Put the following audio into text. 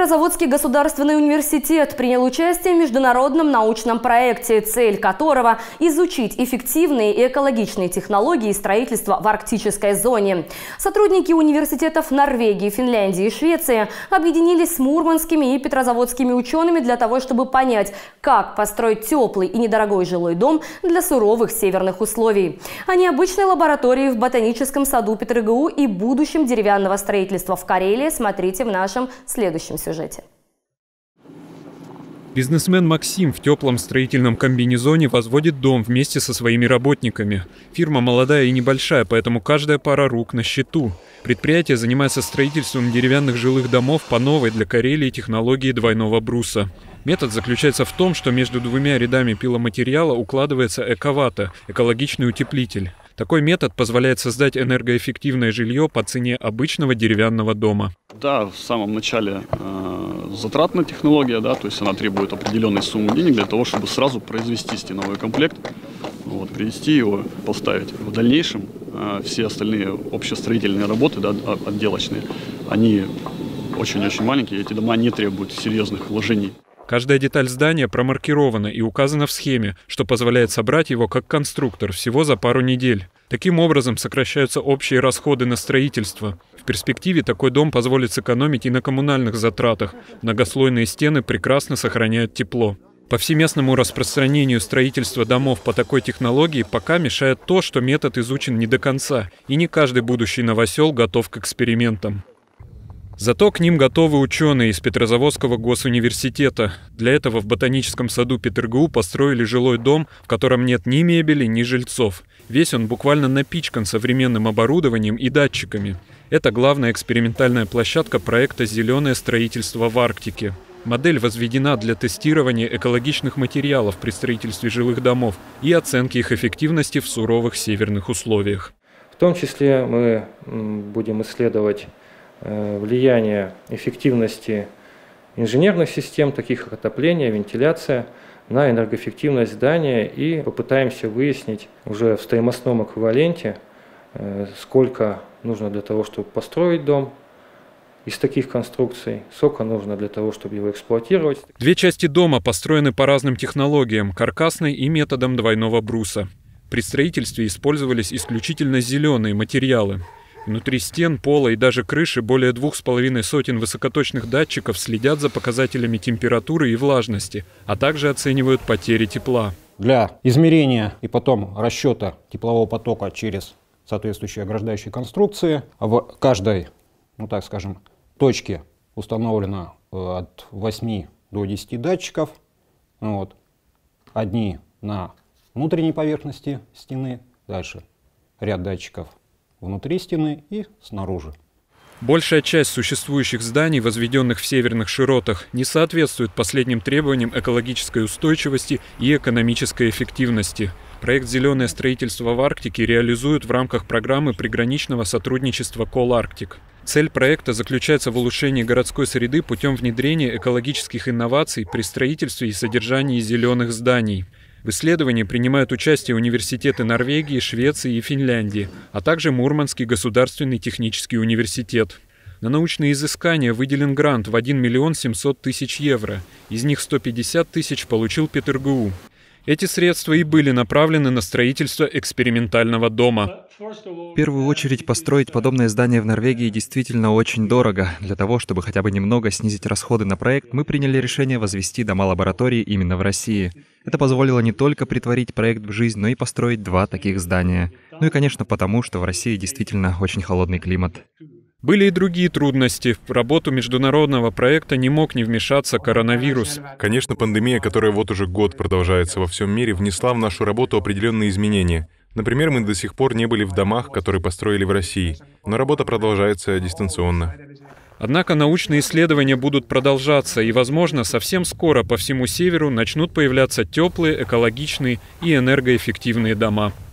Петрозаводский государственный университет принял участие в международном научном проекте, цель которого – изучить эффективные и экологичные технологии строительства в арктической зоне. Сотрудники университетов Норвегии, Финляндии и Швеции объединились с мурманскими и петрозаводскими учеными для того, чтобы понять, как построить теплый и недорогой жилой дом для суровых северных условий. О необычной лаборатории в ботаническом саду ПетрГУ и будущем деревянного строительства в Карелии смотрите в нашем следующем сюжете. Бизнесмен Максим в теплом строительном комбинезоне возводит дом вместе со своими работниками. Фирма молодая и небольшая, поэтому каждая пара рук на счету. Предприятие занимается строительством деревянных жилых домов по новой для Карелии технологии двойного бруса. Метод заключается в том, что между двумя рядами пиломатериала укладывается эковата – экологичный утеплитель. Такой метод позволяет создать энергоэффективное жилье по цене обычного деревянного дома. Да, в самом начале затратная технология, да, то есть она требует определенной суммы денег для того, чтобы сразу произвести стеновой комплект, привести его, поставить. В дальнейшем все остальные общестроительные работы, да, отделочные, они очень-очень маленькие, эти дома не требуют серьезных вложений. Каждая деталь здания промаркирована и указана в схеме, что позволяет собрать его как конструктор всего за пару недель. Таким образом сокращаются общие расходы на строительство. В перспективе такой дом позволит сэкономить и на коммунальных затратах. Многослойные стены прекрасно сохраняют тепло. Повсеместному распространению строительства домов по такой технологии пока мешает то, что метод изучен не до конца, и не каждый будущий новосел готов к экспериментам. Зато к ним готовы ученые из Петрозаводского госуниверситета. Для этого в ботаническом саду ПетрГУ построили жилой дом, в котором нет ни мебели, ни жильцов. Весь он буквально напичкан современным оборудованием и датчиками. Это главная экспериментальная площадка проекта «Зеленое строительство в Арктике». Модель возведена для тестирования экологичных материалов при строительстве жилых домов и оценки их эффективности в суровых северных условиях. В том числе мы будем исследовать влияние эффективности инженерных систем, таких как отопление, вентиляция, на энергоэффективность здания и попытаемся выяснить уже в стоимостном эквиваленте, сколько нужно для того, чтобы построить дом из таких конструкций, сколько нужно для того, чтобы его эксплуатировать. Две части дома построены по разным технологиям – каркасной и методом двойного бруса. При строительстве использовались исключительно зеленые материалы. Внутри стен, пола и даже крыши более 2500 высокоточных датчиков следят за показателями температуры и влажности, а также оценивают потери тепла. Для измерения и потом расчета теплового потока через соответствующие ограждающие конструкции в каждой, так скажем, точке установлено от 8 до 10 датчиков. Одни на внутренней поверхности стены, дальше ряд датчиков внутри стены и снаружи. Большая часть существующих зданий, возведенных в северных широтах, не соответствует последним требованиям экологической устойчивости и экономической эффективности. Проект «Зеленое строительство в Арктике» реализуют в рамках программы приграничного сотрудничества «Коларктик». Цель проекта заключается в улучшении городской среды путем внедрения экологических инноваций при строительстве и содержании зеленых зданий. В исследовании принимают участие университеты Норвегии, Швеции и Финляндии, а также Мурманский государственный технический университет. На научные изыскания выделен грант в 1 700 000 евро, из них 150 000 получил ПетрГУ. Эти средства и были направлены на строительство экспериментального дома. В первую очередь, построить подобное здание в Норвегии действительно очень дорого. Для того, чтобы хотя бы немного снизить расходы на проект, мы приняли решение возвести дома-лаборатории именно в России. Это позволило не только претворить проект в жизнь, но и построить 2 таких здания. Ну и, конечно, потому, что в России действительно очень холодный климат. Были и другие трудности. В работу международного проекта не мог не вмешаться коронавирус. Конечно, пандемия, которая вот уже год продолжается во всем мире, внесла в нашу работу определенные изменения. Например, мы до сих пор не были в домах, которые построили в России, но работа продолжается дистанционно. Однако научные исследования будут продолжаться, и, возможно, совсем скоро по всему северу начнут появляться теплые, экологичные и энергоэффективные дома.